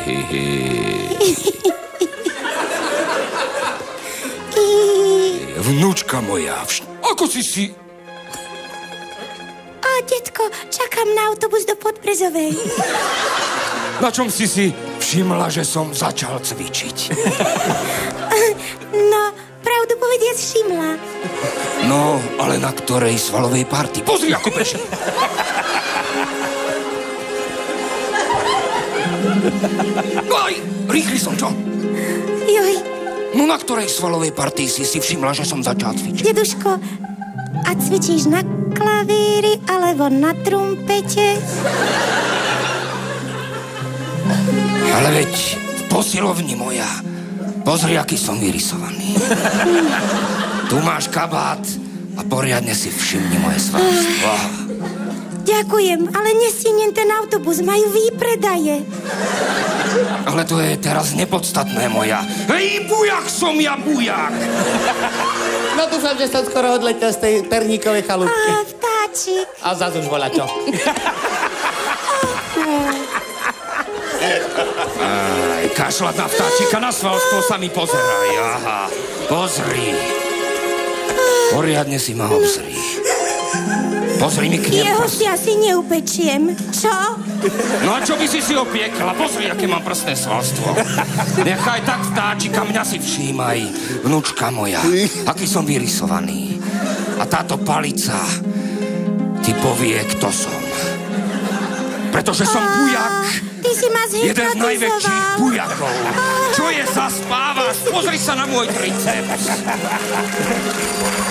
Vnúčka moja, ako si... Detko, čakám na autobus do Podbrezovej. Na čom si všimla, že som začal cvičiť? No, pravdu povediac všimla. No, ale na ktorej svalovej party? Pozri, ako beží. No aj, rýchli som, čo? Joj. No na ktorej svalovej partii si všimla, že som začal cvičiť? Deduško, a cvičíš na klavíri alebo na trumpete? Ale veď v posilovni moja, pozri, aký som vyrysovaný. Tu máš kabát a poriadne si všimni moje svalstvo. Ďakujem, ale nestihnem ten autobus, majú výpredaje. Ale to je teraz nepodstatné, moja. Hej, bujak som ja, bujak! No dúfam, že som skoro odletel z tej perníkovej chalúbky. Vtáčik. A zás už volá čo. Aj, kašľať na vtáčika, na svalstvo sa mi pozeraj. Aha, pozri. Poriadne si ma obzri. Pozri mi k nemu. Jeho si asi neupečiem. Čo? No a čo by si opiekla? Pozri, aké mám prstné svalstvo. Nechaj tak vtáčika, mňa si všímaj, vnúčka moja, aký som vyrysovaný. A táto palica ti povie, kto som. Pretože som bujak. Ty si ma zhypnotizoval. Jeden z najväčších bujakov. Čo je, zaspávaš? Pozri sa na môj triceps.